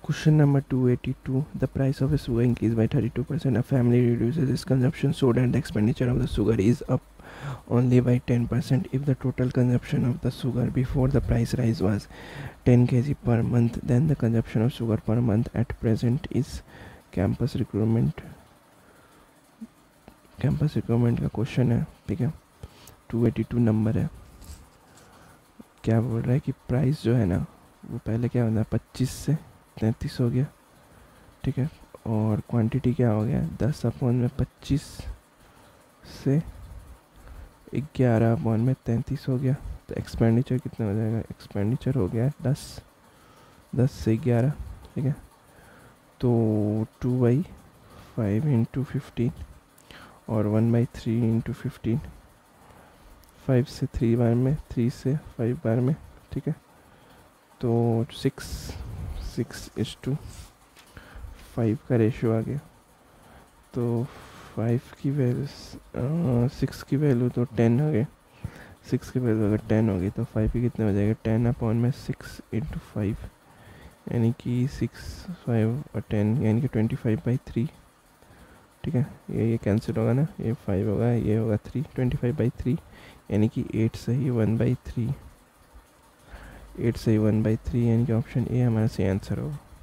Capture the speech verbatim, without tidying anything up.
Question number two eighty-two. The price of a sugar increased by thirty-two percent. A family reduces its consumption so that the expenditure of the sugar is up only by ten percent. If the total consumption of the sugar before the price rise was ten kilograms per month, then the consumption of sugar per month at present is campus recruitment campus recruitment का question है, ठीक है। To eighty two number है। क्या बोल रहा है कि प्राइस जो है ना वो पहले क्या होता है पच्चीस से तैंतीस हो गया, ठीक है। और क्वांटिटी क्या हो गया दस अपॉन में पच्चीस से ग्यारह अपॉन में तैंतीस हो गया। तो एक्सपेंडिचर कितना हो जाएगा, एक्सपेंडिचर हो गया दस दस से ग्यारह, ठीक है। तो two by five into fifteen और one by three into fifteen, five से थ्री बार में, थ्री से फाइव बार में, ठीक है। तो six six is two five का रेशियो आ गया। तो फाइव की वैल्यू सिक्स की वैल्यू तो टेन हो गई, सिक्स की वैल्यू अगर टेन होगी तो फाइव की कितने हो जाएगा टेन अपॉन में सिक्स इंटू फाइव, यानी कि सिक्स फाइव और टेन यानी कि ट्वेंटी फाइव बाई थ्री, ठीक है। ये ये कैंसिल होगा ना, ये फाइव होगा ये होगा three, twenty five by three यानी कि एट सही वन बाई थ्री, एट सही वन बाई थ्री यानी कि ऑप्शन ए हमारा सही आंसर होगा।